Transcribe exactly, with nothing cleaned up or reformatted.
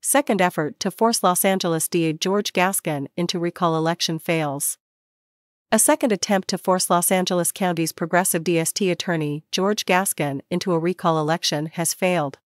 Second effort to force Los Angeles D A George Gascón into recall election fails. A second attempt to force Los Angeles County's progressive Dist attorney George Gascón into a recall election has failed.